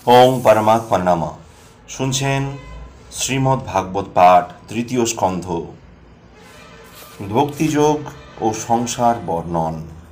ওং পরমাত্মা নমঃ। শুনছেন শ্রীমদ্ ভাগবত পাঠ, তৃতীয় স্কন্ধ, ভক্তিযোগ ও সংসার বর্ণন।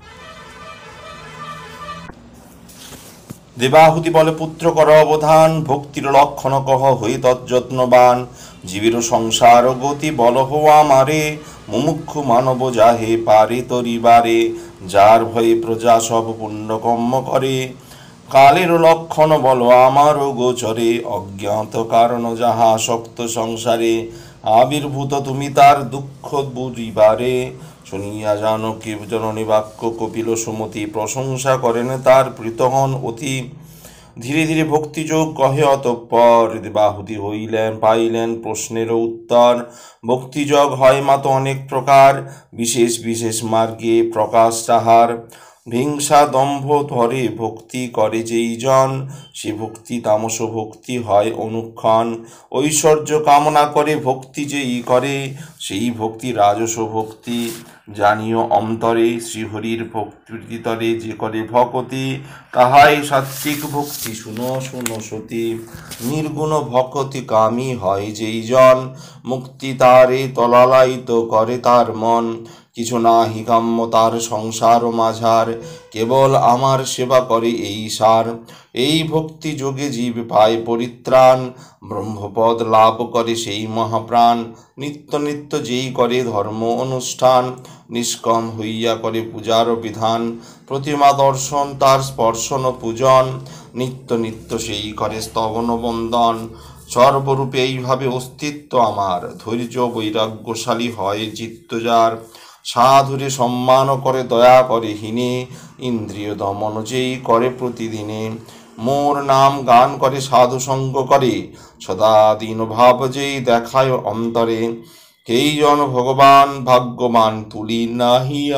দেবাহুতি বলে পুত্র কর অবধান, ভক্তির লক্ষণ কহ হই তজ্যত্নবান। জীবের সংসার গতি বল হো আমারে, মুমুক্ষু মানব যাহে পারে তরিবারে। যার ভয়ে প্রজা সব পুণ্যকর্ম করে, কালের লক্ষণ বল আমার গোচরে। অজ্ঞাত কারণ যাহা শক্ত সংসারে, আবির্ভূত তুমি তার দুঃখ বুঝিবারে। শুনিয়া জানকী জননী বাক্য কপিল সুমতি, প্রশংসা করেন তার প্রীতহন অতি। ধীরে ধীরে ভক্তিযোগ কহে অতঃপর, দেবাহুতি হইলেন পাইলেন প্রশ্নের উত্তর। ভক্তিযোগ হয় মাত্র অনেক প্রকার, বিশেষ বিশেষ মার্গে প্রকাশ তাহার। হিংসা দম্ভ ধরে ভক্তি করে যেই জন, সে ভক্তি তামস ভক্তি হয় অনুক্ষণ। ঐশ্বর্য কামনা করে ভক্তি যেই করে, সেই ভক্তি রাজস ভক্তি। জানিও অন্তরে শ্রীহরির ভক্তিতরে যে করে ভকতি, তাহাই সাত্বিক ভক্তি। শুনো শুনো সতী, নির্গুণ ভকতি কামী হয় যেই জন, মুক্তি তারে তলালায়িত করে তার মন। কিছু নাহি কাম্য তার সংসার মাঝার, কেবল আমার সেবা করে এই সার। এই ভক্তি যোগে জীব পায় পরিত্রাণ, ব্রহ্মপদ লাভ করে সেই মহাপ্রাণ। নিত্য নিত্য যেই করে ধর্ম অনুষ্ঠান, নিষ্কম হইয়া করে পূজার বিধান। প্রতিমা দর্শন তার স্পর্শন পূজন, নিত্য নিত্য সেই করে স্তবন বন্দন। সর্বরূপে এইভাবে অস্তিত্ব আমার, ধৈর্য বৈরাগ্যশালী হয় চিত্ত যার। সাধুরে সম্মান করে দয়া করে হীনে, ইন্দ্রিয় দমন যেই করে প্রতিদিনে। মোর নাম গান করে সাধু সঙ্গ করে, সদা দীন ভাব যেই দেখায় অন্তরে। এই জন ভগবান ভাগ্যবান, তুলি নাহিয়া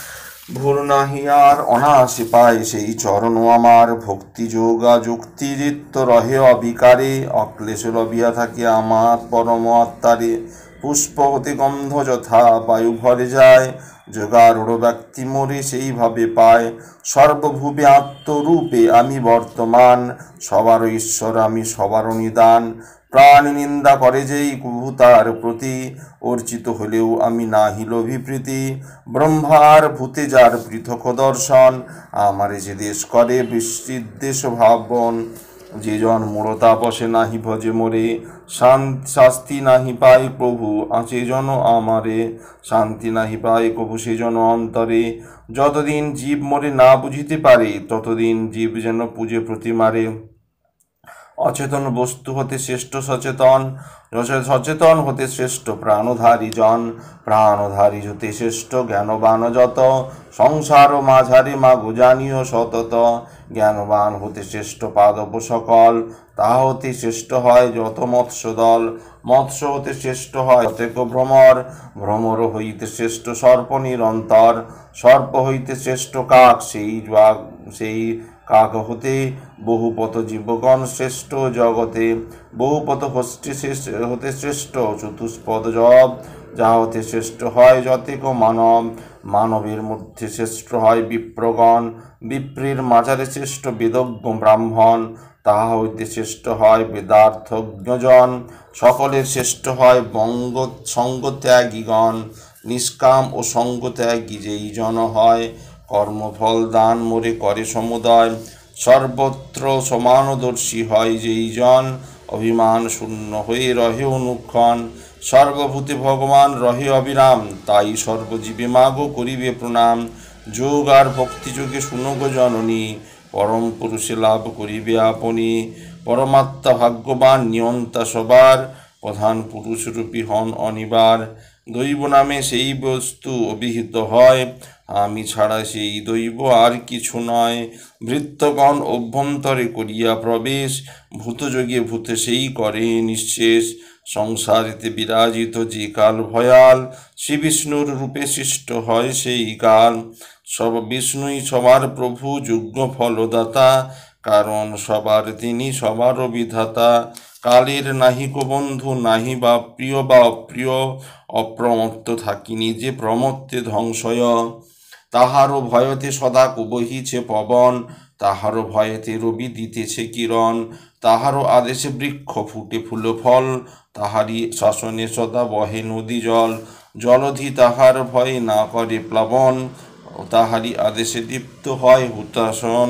ভুল নাহিয়ার অনাসে পায় সেই চরণ আমার। ভক্তি যোগা যুক্তি চিত্ত রহে অবিকারে, অক্লেশ রবিয়া থাকে আমার পরম আত্মারে। পুষ্প হতে গন্ধ যথা বায়ু ভরে যায়, যোগারূঢ় ব্যক্তি মোরে সেইভাবে পায়। সর্বভূবে আত্মরূপে আমি বর্তমান, সবার ঈশ্বর আমি সবার নিদান। প্রাণ নিন্দা করে যেই প্রভু তার প্রতি, অর্চিত হলেও আমি নাহি লোভী প্রীতি। ব্রহ্মার ভূতে যার পৃথক দর্শন, আমারে যে দেশ করে বিস্মৃদেশ ভাবন। যে জন মূঢ়তাপসে নাহি ভজে মোরে, শাস্তি নাহি পায় প্রভু আছে জন আমারে। শান্তি নাহি পায় প্রভু সে জন অন্তরে। যতদিন জীব মোরে না বুঝিতে পারে, ততদিন জীব যেন পূজে প্রতিমারে। অচেতন বস্তু হতে শ্রেষ্ঠ সচেতন, সচেতন হতে শ্রেষ্ঠ প্রাণধারী জন। প্রাণধারী হতে শ্রেষ্ঠ জ্ঞানবান যত, সংসার মাঝারে মাগো জানিও সতত। জ্ঞানবান হতে শ্রেষ্ঠ পাদপ সকল, তাহা হতে শ্রেষ্ঠ হয় যত মৎস্য দল। মৎস্য হতে শ্রেষ্ঠ হয় প্রত্যেক ভ্রমর, ভ্রমর হইতে শ্রেষ্ঠ সর্প নিরন্তর। সর্প হইতে শ্রেষ্ঠ কাক, সেই কাক হতে বহুপত জীবগণ শ্রেষ্ঠ জগতে। বহুপত হতে শ্রেষ্ঠ চতুষ্পদ জব, যাহা হতে শ্রেষ্ঠ হয় যতেক মানব। মানবের মধ্যে শ্রেষ্ঠ হয় বিপ্রগণ, বিপ্রের মাঝারে শ্রেষ্ঠ বেদজ্ঞ ব্রাহ্মণ। তাহা হইতে শ্রেষ্ঠ হয় বেদার্থজ্ঞজন, সকলের শ্রেষ্ঠ হয় সঙ্গত্যাগীগণ। নিষ্কাম ও সঙ্গত্যাগী যেই জন হয়, কর্মফল দান মোরে করে সমুদয়। সর্বত্র সমানদর্শী হয় যেই জন, অভিমান শূন্য হয়ে রহে অনুক্ষণ। সর্বভূতে ভগবান রহে অবিরাম, তাই সর্বজীবে মাগো করিবে প্রণাম। যোগ আর ভক্তিযোগে শুনগ জননী, পরম পুরুষে লাভ করিবে আপনি। পরমাত্মা ভাগ্যবান নিয়ন্তা সবার, প্রধান পুরুষরূপী হন অনিবার। দৈব নামে সেই বস্তু অভিহিত হয়, আমি ছাড়া সেই দৈব আর কিছু নয়। ভৃত্যগণ অভ্যন্তরে করিয়া প্রবেশ, ভূতযোগে ভূতে সেই করে নিঃশেষ। সংসারেতে বিরাজিত যে কাল ভয়াল, শ্রী বিষ্ণুর রূপে সৃষ্ট হয় সেই কাল। সব বিষ্ণুই সবার প্রভু যজ্ঞ ফলদাতা, কারণ সবার তিনি সবারও বিধাতা। কালের নাহিক বন্ধু নাহি বা প্রিয় বা অপ্রিয়, অপ্রমত্ত থাকি নিজে প্রমত্তে ধ্বংসয়। তাহারও ভয়তে সদা বহিছে পবন, তাহারও ভয়েতে রবি দিতেছে কিরণ, তাহারও আদেশে বৃক্ষ ফুটে ফুল ফল, তাহারই শাসনে সদা বহে নদী জল, জলধি তাহার ভয়ে না করে প্লাবন, তাহারই আদেশে দীপ্ত হয় হুতাসন।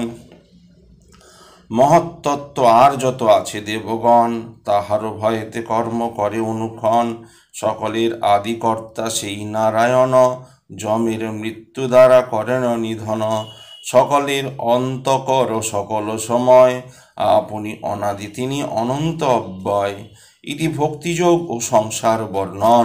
মহত্তত্ত্ব আর যত আছে দেবগণ, তাহারও ভয়েতে কর্ম করে অনুক্ষণ, সকলের আদিকর্তা সেই নারায়ণ, যমের মৃত্যু দ্বারা করেন নিধন, সকলের অন্তকর সকল সময়, আপনি অনাদি তিনি অনন্ত অব্যয়। ইতি ভক্তিযোগ ও সংসার বর্ণন।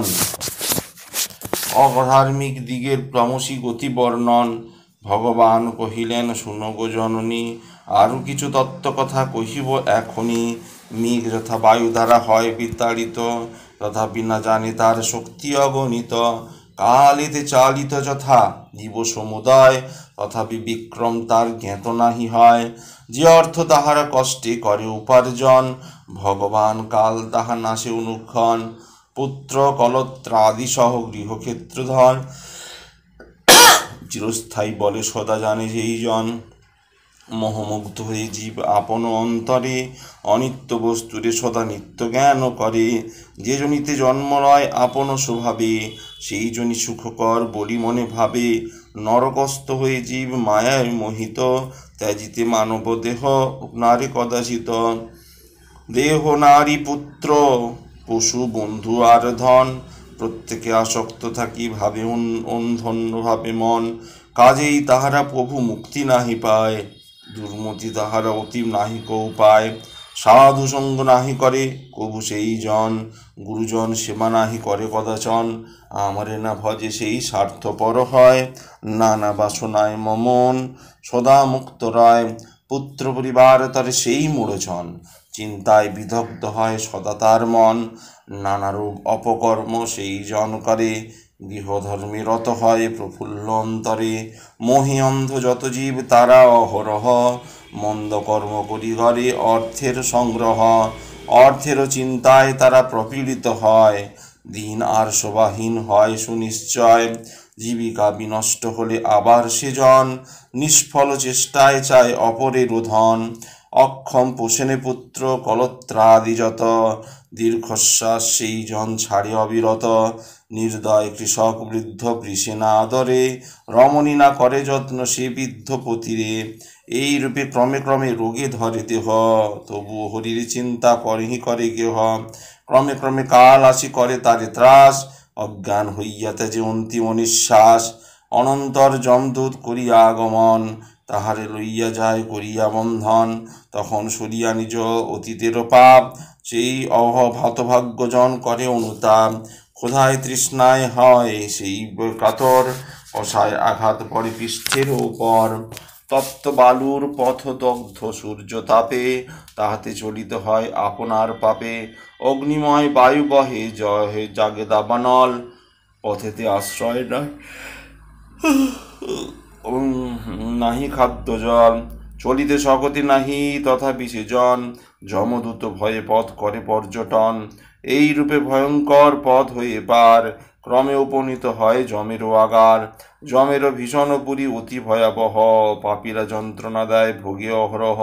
অধার্মিক দিগের ক্রমশী গতি বর্ণন। ভগবান কহিলেন, শুনো গো জননী, আরও কিছু তত্ত্বকথা কহিব এখনি। মেঘ যথা বায়ু দ্বারা হয় বিতাড়িত, তথাপি না জানে তার শক্তি অগণিত। কালেতে চালিত যথা জীব সমুদয়, তথাপি বিক্রম তার জ্ঞাত নাহি হয়। যে অর্থ তাহারা কষ্টে করে উপার্জন, ভগবান কাল তাহা নাশে অনুক্ষণ। পুত্র কলত্রাদি সহ গৃহক্ষেত্রধর, চিরস্থায়ী বলে সদা জানে যেই জন। মোহমুগ্ধ হয়ে জীব আপন অন্তরে, অনিত্য বস্তুরে সদা নিত্য জ্ঞান করে। যে জনিতে জন্ম লয় আপন স্বভাবে, সেই জনি সুখকর বলি মনে ভাবে। নরকস্থ হয়ে জীব মায়ায় মোহিত, ত্যাজিতে মানব দেহ নারী কদাচিত। দেহ নারী পুত্র পশু বন্ধু আর ধন, প্রত্যেকে আসক্ত থাকি ভাবে অন্ধন্যভাবে মন। কাজেই তাহারা প্রভু মুক্তি নাহি পায়, দুর্মতি তাহারা অতি নাহিক উপায়। সাধু সঙ্গ নাহি করে কভু সেই জন, গুরুজন সেবা নাহি করে কদাচন। আমারে না ভজে সেই স্বার্থপর হয়, নানা বাসনায় মমন সদা মুক্ত রয়। পুত্র পরিবার তার সেই মূঢ়জন, চিন্তায় বিদগ্ধ হয় সদা তার মন। নানারূপ অপকর্ম সেই জন করে, গৃহধর্মে রত হয় প্রফুল্ল অন্তরে। মোহে অন্ধ যত জীব তারা অহরহ, মন্দ কর্ম করি ঘরে অর্থের সংগ্রহ। অর্থেরও চিন্তায় তারা প্রপীড়িত হয়, দিন আর শোভাহীন হয় সুনিশ্চয়। জীবিকা বিনষ্ট হলে আবার সেজন, নিষ্ফল চেষ্টায় চায় অপরের ধন। অক্ষম পোষণে পুত্র কলত্রাদি যত, দীর্ঘশ্বাস সেই জন ছাড়ে অবিরত। নির্দয় কৃষক বৃদ্ধ বৃষে না আদরে, রমণী না করে যত্ন সে বৃদ্ধ পতিরে। এই রূপে ক্রমে ক্রমে রোগে ধরে দেহ, তবু হরির চিন্তা করেহি করে গেহ। ক্রমে ক্রমে কাল আসি করে তারে ত্রাস, অজ্ঞান হইয়া তেজে অন্তিম নিঃশ্বাস। অনন্তর যমদূত করিয়া আগমন, তাহারে লইয়া যায় করিয়া বন্ধন। তখন সরিয়া নিজ অতীতের পাপ, সেই হতভাগ্যজন করে অনুতাপ। ক্ষুধায় তৃষ্ণায় হয় সেই কাতর, কষায় আঘাত পড়ে পৃষ্ঠের উপর। তপ্ত বালুর পথ দগ্ধ সূর্য তাপে, তাহাতে চলিত হয় আপনার পাপে। অগ্নিময় বায়ু বহে জহে জাগে দাবানল, পথেতে আশ্রয় নাহি খাদ্য জল। চলিতে শকতি নাহি তথাপি সেজন, যমদূত ভয়ে পথ করে পর্যটন। এই রূপে ভয়ঙ্কর পথ হয়ে পার, ক্রমে উপনীত হয় যমেরও আগার। যমেরও ভীষণ পুরী অতি ভয়াবহ, পাপীরা যন্ত্রণা দেয় ভোগে অহরহ।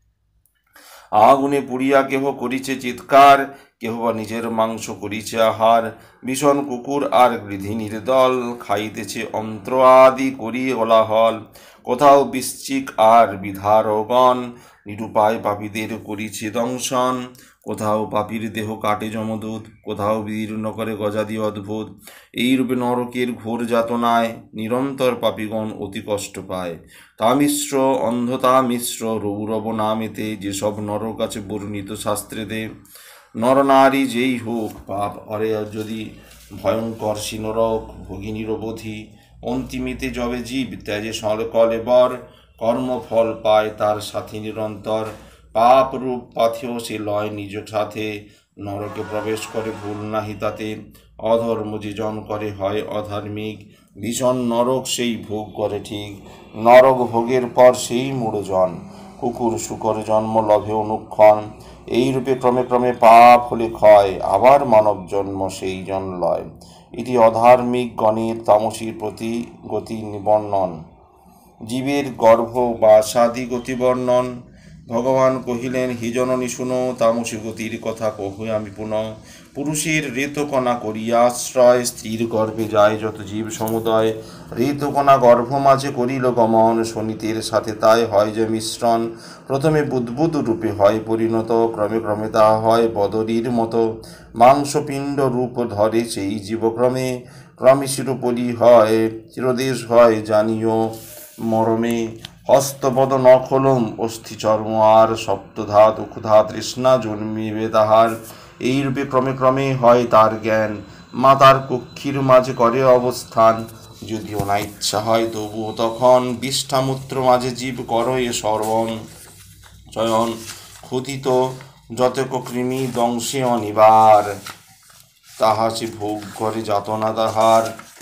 আগুনে পুড়িয়া কেহ করিছে চিৎকার, কেহ বা নিজের মাংস করিছে আহার। ভীষণ কুকুর আর গৃধিণীর দল, খাইতেছে অন্ত্র আদি করি কোলাহল। কোথাও বৃশ্চিক আর বিধারগণ, নিরুপায় পাপীদের করিছে দংশন। কোথাও পাপীর দেহ কাটে যমদূত, কোথাও বিদীর্ণ করে গজাদি অদ্ভুত। এইরূপে নরকের ঘোর যাতনায় নিরন্তর পাপীগণ অতি কষ্ট পায়। তা মিশ্র অন্ধতা মিশ্র রৌরব নামেতে, যেসব নরক আছে বর্ণিত শাস্ত্রেতে। নরনারী যেই হোক পাপ অরে যদি, ভয়ঙ্কর সিনরক ভগিনীর বোধি। অন্তিমিতে যবে জীব ত্যাজে কলে বর, কর্মফল পায় তার সাথে নিরন্তর। পাপ রূপ পাথেও সে লয় নিজ সাথে, নরকে প্রবেশ করে ভুল নাহি তাতে। অধর্ম যে জন করে হয় অধার্মিক, ভীষণ নরক সেই ভোগ করে ঠিক। নরক ভোগের পর সেই মূঢ়জন, কুকুর শুকর জন্ম লভে অনুক্ষণ। এইরূপে ক্রমে ক্রমে পাপ হলে ক্ষয়, আবার মানব জন্ম সেই জন লয়। এটি অধার্মিক গণের তামসীর প্রতি গতি নিবর্ণন। জীবের গর্ভ বা সাদি গতি বর্ণন। ভগবান কহিলেন, হি জননী শুনো, তামসী গতির কথা কহু আমি পুনঃ। পুরুষের ঋতকণা করিয়া আশ্রয়, স্ত্রীর গর্ভে যায় যত জীব সমুদয়। ঋতকণা গর্ভ মাঝে করিল গমন, শনিতের সাথে তাই হয় যে মিশ্রণ। প্রথমে বুদ্বুদ রূপে হয় পরিণত, ক্রমে ক্রমে তাহা হয় বদরীর মতো। মাংসপিণ্ড রূপ ধরে সেই জীবক্রমে, ক্রমে শিরোপরি হয়, চিরদেশ হয় জানিও মরমে। হস্তপদ নখলম অস্থি চর্ম আর, সপ্তধাত ক্ষুধা তৃষ্ণা জন্মিবে তাহার। এই রূপে ক্রমে ক্রমে হয় তার জ্ঞান, মাতার কক্ষীর মাঝে করে অবস্থান। যদিও না ইচ্ছা হয় তবুও তখন, বিষ্ঠামূত্র মাঝে জীব কর এ শ্রবণ চয়ন। ক্ষুধিত যতক কৃমি দংশে অনিবার, তাহা সে ভোগ করে যাতনা তাহার।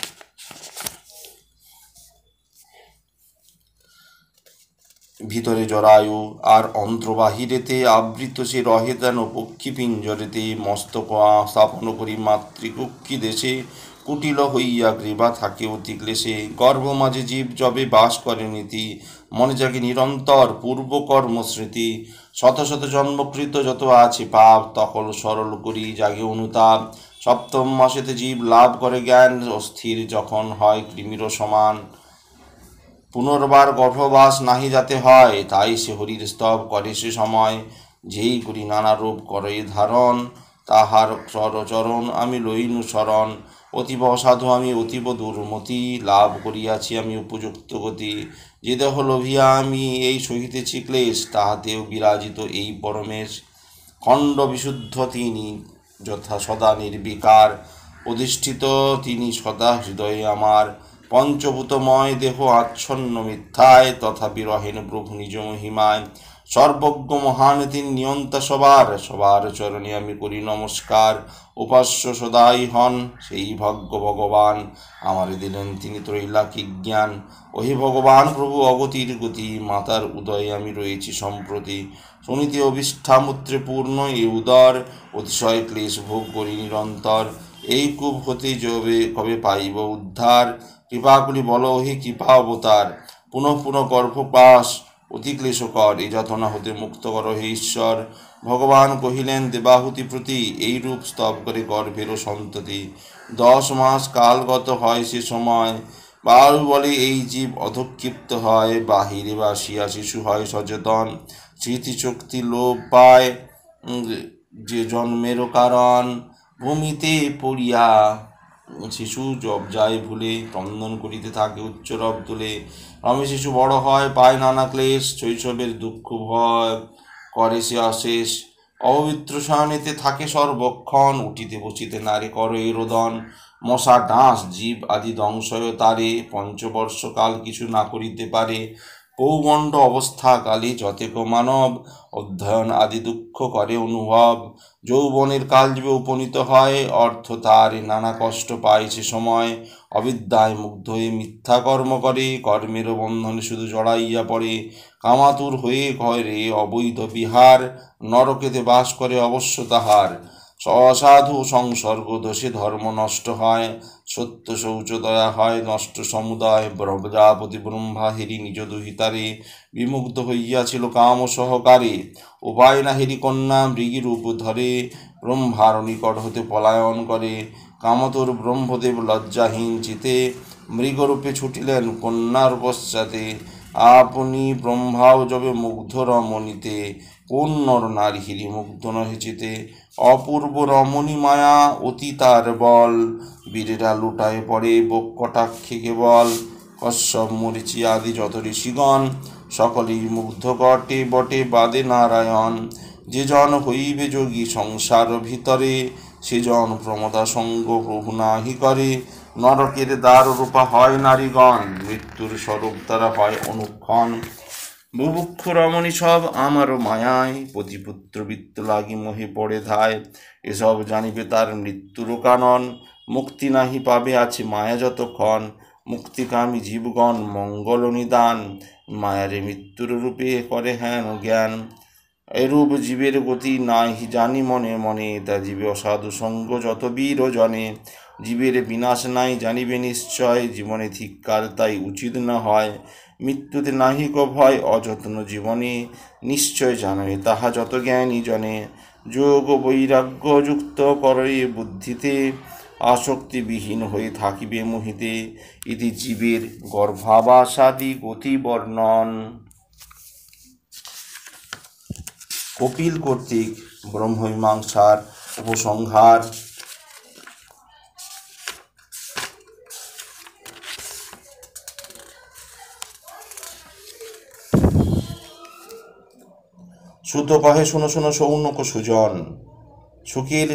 ভিতরে জরায়ু আর অন্ত্র বাহিরেতে, আবৃত সে রহে যেন পক্ষী পিঞ্জরেতে। মস্তক স্থাপন করি মাতৃকক্ষী দেশে, কুটিল হইয়া গ্রীবা থাকে অতি ক্লেশে। গর্ভ মাঝে জীব যবে বাস করে নীতি, মনে জাগে নিরন্তর পূর্বকর্ম স্মৃতি। শত শত জন্মকৃত যত আছে পাপ, তকল সরল করি জাগে অনুতাপ। সপ্তম মাসেতে জীব লাভ করে জ্ঞান, অস্থির যখন হয় কৃমির সমান। পুনর্বার গর্ভবাস নাহি যাতে হয়, তাই সে হরির স্তব করে সে সময়। যেই করি নানা রূপ করে ধারণ, তাহার চরণ আমি লইনু শরণ। অতীব অসাধু আমি অতীব দুর্মতি, লাভ করিয়াছি আমি উপযুক্ত গতি। যে দেহ লোভিয়া আমি এই সহিতেছি ক্লেশ, তাহাতেও বিরাজিত এই পরমেশ। খণ্ড বিশুদ্ধ তিনি যথা সদা নির্বিকার, অধিষ্ঠিত তিনি সদা হৃদয়ে আমার। পঞ্চভূতময় দেহ আচ্ছন্ন মিথ্যায়, তথাপি রহেন প্রভু নিজ মহিমায়। সর্বজ্ঞ মহান তিনি নিয়ন্তা সবার, সবার চরণে আমি করি নমস্কার। উপাস্য সদাই হন সেই ভাগ্য ভগবান, আমারে দিলেন তিনি ত্রৈলাকিক জ্ঞান। ওহে ভগবান প্রভু অগতির গতি, মাতার উদয়ে আমি রয়েছি সম্প্রতি। শুনিতে অবিষ্ঠামূত্রে পূর্ণ এ উদর, অতিশয় ক্লেশ ভোগ করি নিরন্তর। এই কূপ হতে যবে কবে পাইব উদ্ধার, কৃপা করি বল হে কৃপা অবতার। পুনঃ পুনঃ গর্ভপাশ অতি ক্লেশকর, এই যাতনা হতে মুক্ত কর হে ঈশ্বর। ভগবান কহিলেন দেবাহুতি প্রতি, এই রূপ স্তব করে গর্ভেরও সন্ততি। 10 মাস কালগত হয় সে সময়, বায়ু বলে এই জীব অধক্ষিপ্ত হয়। বাহিরে বাসিয়া শিশু হয় সচেতন, স্মৃতিশক্তি লোপ পায় যে জন্মেরও কারণ। ভূমিতে পড়িয়া শিশু জব যায় ভুলে, ক্রন্দন করিতে থাকে উচ্চ রব তুলে। ক্রমে শিশু বড় হয় পায় নানা ক্লেশ, শৈশবের দুঃখ ভয় করে সে অশেষ। অপবিত্র শয়নেতে থাকে সর্বক্ষণ, উঠিতে বসিতে নারে করে রোদন। মশা ডাঁস জীব আদি দংশয় তারে, পঞ্চবর্ষকাল কিছু না করিতে পারে। পৌগণ্ড অবস্থাকালে যতেক মানব, অধ্যয়ন আদি দুঃখ করে অনুভব। যৌবনের কাল জীবে উপনীত হয়, অর্থ তার নানা কষ্ট পায় সে সময়। অবিদ্যায় মুগ্ধ হয়ে মিথ্যা কর্ম করে, কর্মের বন্ধনে শুধু জড়াইয়া পড়ে। কামাতুর হয়ে করে অবৈধ বিহার, নরকেতে বাস করে অবশ্য তাহার। অসাধু সংসর্গ দোষে ধর্ম নষ্ট হয়, সত্য শৌচ দয়া হয় নষ্ট সমুদয়। প্রজাপতি ব্রহ্মা হেরি নিজ দুহিতারে, বিমুগ্ধ হইয়াছিল কাম সহকারে। উপায় না হেরি কন্যা মৃগী রূপ ধরে, ব্রহ্মার নিকট হতে পলায়ন করে। কামতুর ব্রহ্মদেব লজ্জাহীন চিতে, মৃগরূপে ছুটিলেন কন্যার পশ্চাতে। আপনি ব্রহ্মাও যবে মুগ্ধ রমণীতে, কোন নর নারী হিরি মুগ্ধ নহে চিতে। অপূর্ব রমণী মায়া অতি তার বল, বীরেরা লুটায় পড়ে বক কটাক্ষে কেবল। কশ্যপ মরিচি আদি যত ঋষিগণ, সকলেই মুগ্ধ ঘটে বটে বাদে নারায়ণ। যে জন হইবে যোগী সংসার ভিতরে, সে জন প্রমদা সঙ্গ প্রভু নাহি করে। নরকের দ্বার রূপা হয় নারীগণ, মৃত্যুর স্বরূপ তারা হয় অনুক্ষণ। বুভুক্ষ রমণী সব আমারও মায়ায়, পতিপুত্র বৃত্ত লাগি মোহে পড়ে ধায়। এসব জানিবে তার মৃত্যুরও কানন, মুক্তি নাহি পাবে আছে মায়া যতক্ষণ। মুক্তিকামী জীবগণ মঙ্গল নিদান, মায়ারে মৃত্যুর রূপে করে হেন জ্ঞান। এরূপ জীবের গতি নাহি জানি মনে মনে, তা জীবে অসাধু সঙ্গ যত বীর জনে। জীবের বিনাশ নাই জানিবে নিশ্চয়, জীবনে ধিক্কার তাই উচিত না হয়। মৃত্যুতে নাহিক ভয় অযত্ন জীবনে, নিশ্চয় জানবে তাহা যত জ্ঞানী জনে। যোগ বৈরাগ্য যুক্ত করে বুদ্ধিতে, আসক্তিবিহীন হয়ে থাকিবে মোহিতে। ইতি জীবের গর্ভাবাসাদি গতি বর্ণন। কপিল কর্তৃক ব্রহ্মমীমাংসার উপসংহার। সুত কহে শোনো শোনো সৌনক সুজন, সুখের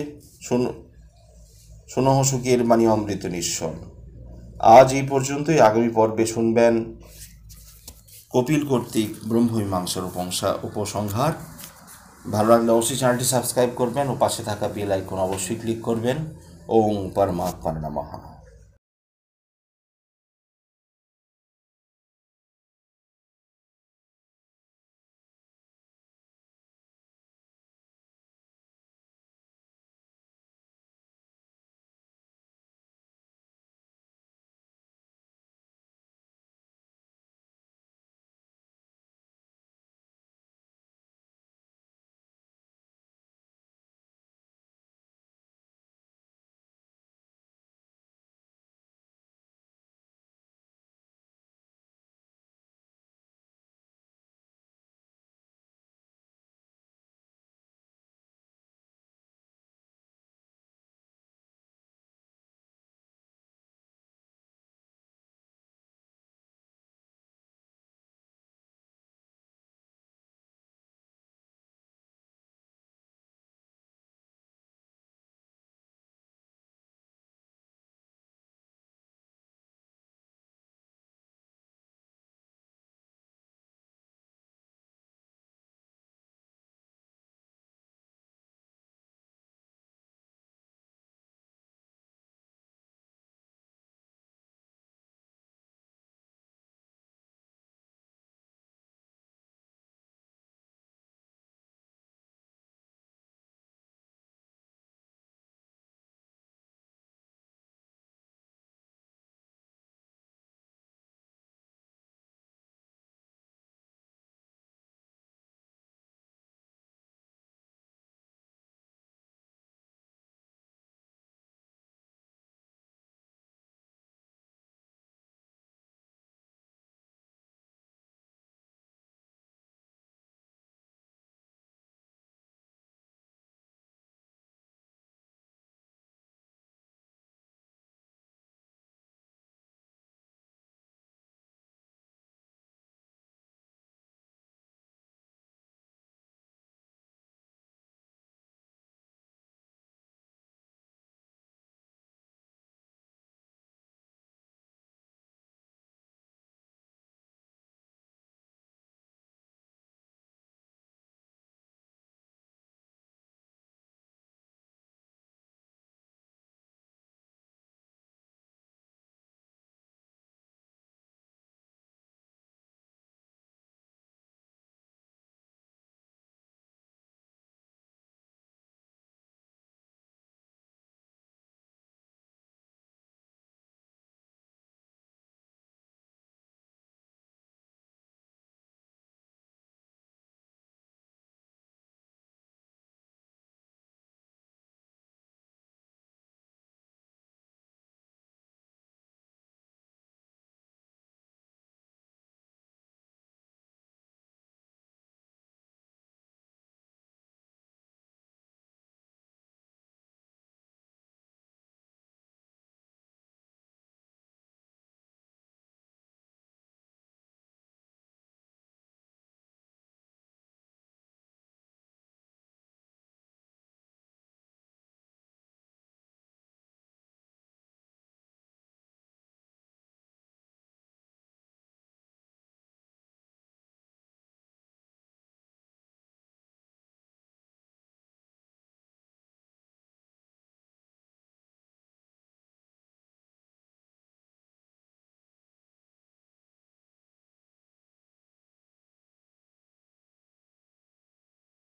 শোনো সুখের বাণী অমৃত নিঃসন। আজ এই পর্যন্তই। আগামী পর্বে শুনবেন কপিল কর্তৃক ব্রহ্মমীমাংসার উপসংহার। ভালো লাগলে অবশ্যই চ্যানেলটি সাবস্ক্রাইব করবেন ও পাশে থাকা বেল আইকন অবশ্যই ক্লিক করবেন। ওং পরমাত্মা নমঃ।